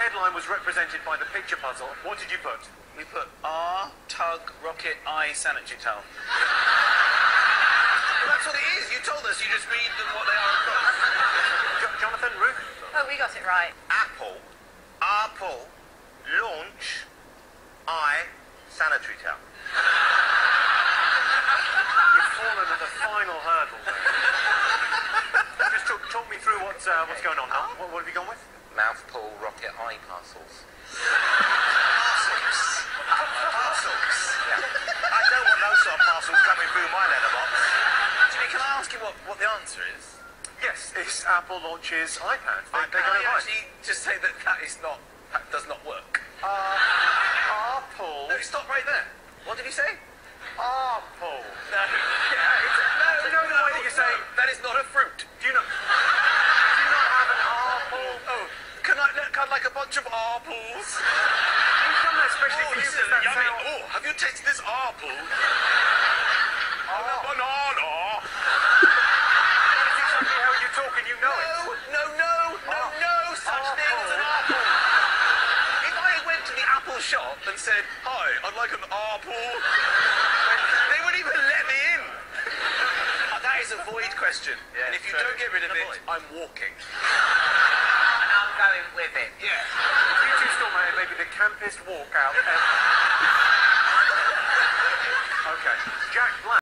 headline was represented by the picture puzzle. What did you put? We put R, tug, rocket, I, sanitary towel. Well, that's what it is. You told us. You just read them what they are across. Jonathan, Ruth? Oh, we got it right. Apple, launch, I, sanitary towel. You've fallen at the final hurdle there. Just talk me through what's going on now. What have you gone with? Mouth pull, rocket, eye parcels. Parcels. Yeah. I don't want those sort of parcels coming through my letterbox. Jimmy, can I ask you what the answer is? Yes, it's Apple launches iPad. They got Can it I right. actually just say that that does not work? Apple. No, stop right there. What did you say? Apple. No. Yeah, Do you know the way that you're saying? That is not a fruit. Do you not have an apple? Oh, can I like a bunch of apples? We've done that especially for you This because is that's yummy. how... Oh, have you tasted this apple? Oh. Banana. That's exactly how you talk and you know it. No such thing as an apple. If I went to the apple shop and said, hi, I'd like an apple, they wouldn't even let me in. That is a void question. Yeah, and if you true. don't get rid of A it, void. I'm walking. And I'm going with it. Yeah. You two still may be the campest walkout ever. Okay. Jack Black.